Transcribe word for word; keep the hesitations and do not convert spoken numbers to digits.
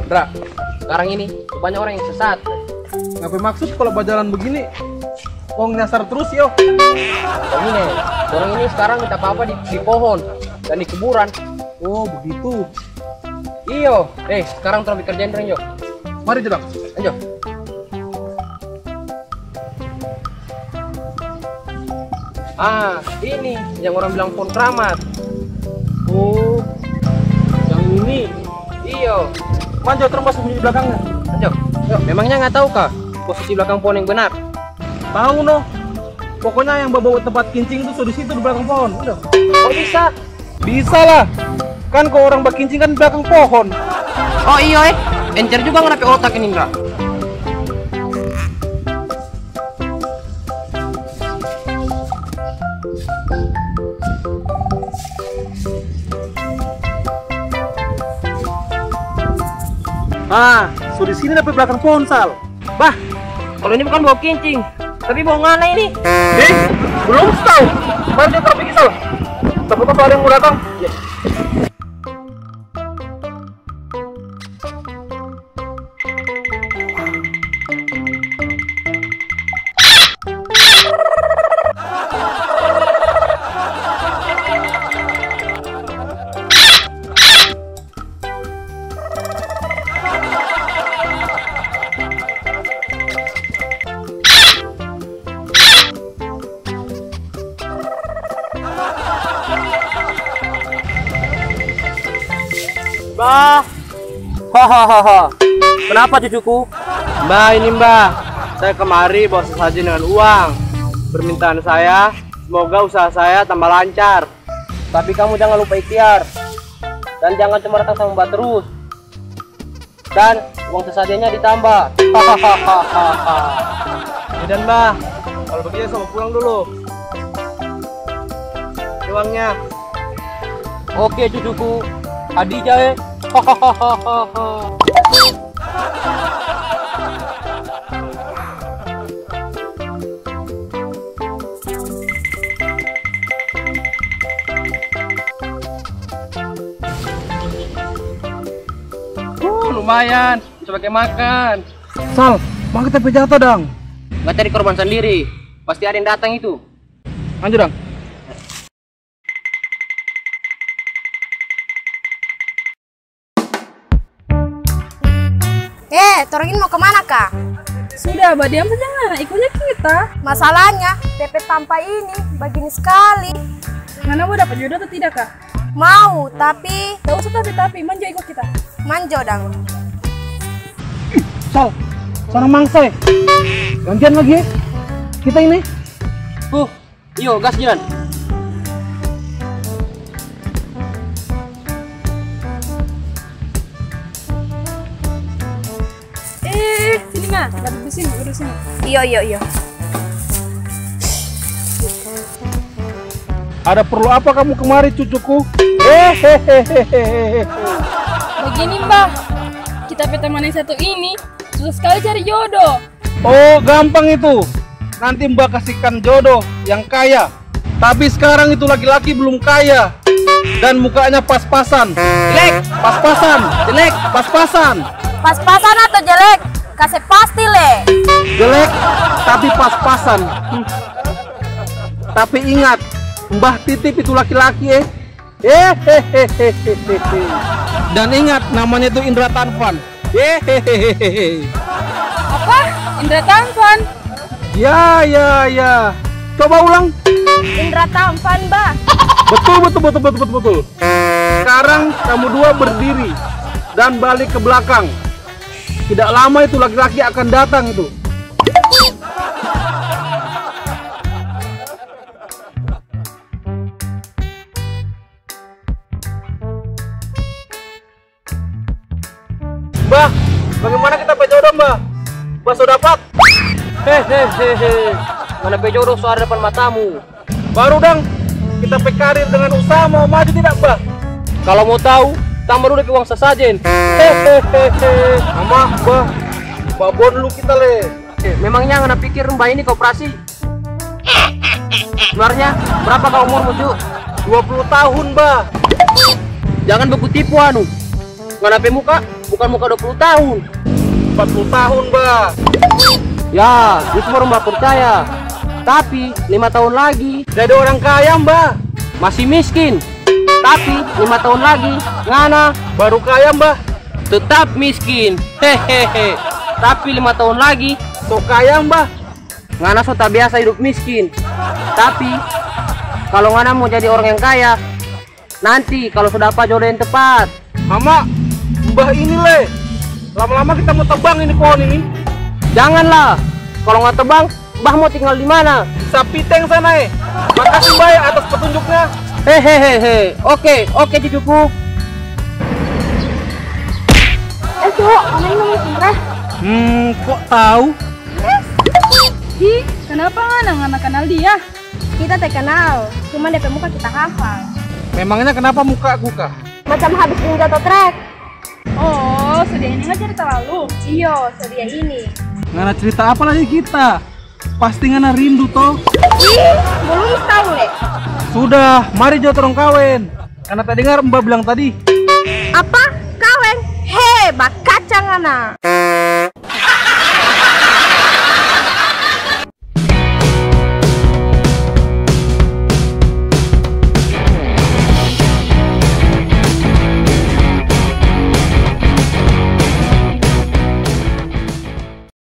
Dra, sekarang ini banyak orang yang sesat. Ngapain maksud kalau berjalan begini? Oh nyasar terus yo. Begini, orang ini sekarang minta apa-apa di, di pohon dan di kuburan. Oh begitu. Iyo, eh sekarang terlalu kerjain dong yo. Mari Jodang. Ayo. Ah, ini yang orang bilang pohon keramat. Oh, yang ini. Iyo, Manjo termasuk di belakangnya. ayo. Yuk, memangnya nggak tahu kah posisi belakang pohon yang benar? Tahu no. Pokoknya yang bawa tempat kincing itu di situ di belakang pohon. Udah. Oh bisa? Bisa lah. Kan kalau orang berkincing kan di belakang pohon. Oh iya eh, encer juga nggak pakai otak ini Indra. Ah, so di sini dapat belakang pohon Sal. Bah, kalau ini bukan bau kincing, tapi bau ngana ini. Eh, belum tahu. Mari kita pergi Sal. Takut ada yang mau datang. Ya. Mbah, hahaha. Kenapa cucuku? Mbak ini Mbak, saya kemari bawa sesajen dengan uang. Permintaan saya, semoga usaha saya tambah lancar. Tapi kamu jangan lupa ikhtiar dan jangan cuma datang sama Mbak terus. Dan uang sesajennya ditambah. Hahaha. Dan Mbak, kalau begitu saya mau pulang dulu. Ini uangnya. Oke cucuku, Hadijah. Hahaha. Oh, lumayan, bisa pakai makan. Sal, mau kita jatuh dong. Nggak cari korban sendiri, pasti ada yang datang itu. Lanjut dong. Eh, Torogin mau kemana kak? Sudah, Mbak, diam saja nggak? Ikutnya kita. Masalahnya, P P tanpa ini begini sekali. Mana mau dapat jodoh atau tidak, Kak? Mau, tapi Gak usah tapi-tapi, Manjo ikut kita. manjo dang. Sal, seorang mangsa ya. Gantian lagi ya. Kita ini. Tuh, iyo gas jalan. Eh, sini nggak? Duduk di sini, duduk di sini. Iyo, iyo, iyo. Ada perlu apa kamu kemari cucuku? Hehehehehe. Begini, Mbak. Kita teman yang satu ini susah sekali cari jodoh. Oh, gampang itu. Nanti Mbak kasihkan jodoh yang kaya. Tapi sekarang itu laki-laki belum kaya dan mukanya pas-pasan. Jelek, Pas-pasan. jelek. Pas-pasan. Pas-pasan atau jelek? Kasih pasti le. Jelek tapi pas-pasan. Hmm. Tapi ingat, Mbah titip itu laki-laki eh. Hehehehehe. Dan ingat namanya itu Indra Tanfan. Hehehehehe. Apa? Indra Tampan. Ya ya ya. Coba ulang. Indra Tampan, Mbak. Betul betul betul betul betul betul. Sekarang kamu dua berdiri dan balik ke belakang. Tidak lama itu laki-laki akan datang itu. Mbah, bagaimana kita berjodoh, Mbah? Mbah sudah dapat? Hehehehe. Mana pejodoh suara depan matamu. Baru dong, kita pekarir dengan usaha mau maju tidak, Mbah? Kalau mau tahu, tambah dulu uang sesajen. Hehehehe. Mama, Mbah, babon dulu kita le. Eh, memangnya ngana pikir Mbak ini koperasi? Sebenarnya berapa kau umurmu, Cuk? dua puluh tahun, Mbah. Jangan beku tipu anu. Ngana pe muka bukan muka dua puluh tahun. empat puluh tahun, Mbah. Ya, itu baru Mbah percaya. Tapi lima tahun lagi Jadi orang kaya, Mbah. masih miskin. Tapi lima tahun lagi ngana Baru kaya, Mbah. tetap miskin. Hehehe. Tapi lima tahun lagi So kaya, Mbah. ngana so tak biasa hidup miskin. Tapi kalau ngana mau jadi orang yang kaya, nanti kalau sudah apa jodoh yang tepat. Mama, Mbah ini le. Lama-lama kita mau tebang ini pohon ini. Janganlah. Kalau nggak tebang, Mbah mau tinggal di mana? Sapiteng sana eh. Makasih, Mbah ya, atas petunjuknya. Hehehe. Oke, oke cucuku. Eh, Cuk, mana ini ngomong Indra? Hmm, kok tahu? Hi, kenapa ngana ngana kenal dia? Kita tak kenal, cuma D P muka kita hafal. Memangnya kenapa muka aku kah? Macam habis ini jatuh trek. Oh, sedia ini nggak cerita lalu. Iyo, sedia ini. Ngana cerita apa lagi kita? Pasti ngana rindu toh. Ih, belum tahu le. Sudah, mari jauh terong kawin. Karena tadi dengar Mbak bilang tadi. Apa? Kawin? He, bak kacang ana.